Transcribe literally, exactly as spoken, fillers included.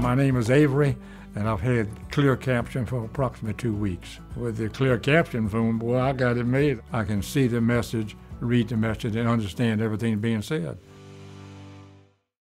My name is Avery, and I've had ClearCaption for approximately two weeks. With the ClearCaption phone, boy, I got it made. I can see the message, read the message, and understand everything being said.